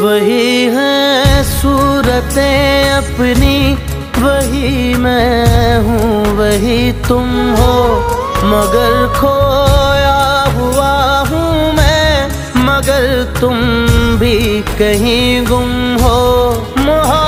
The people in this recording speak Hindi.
वही है सूरतें अपनी, वही मैं हूँ वही तुम हो, मगर खोया हुआ हूँ मैं, मगर तुम भी कहीं गुम हो।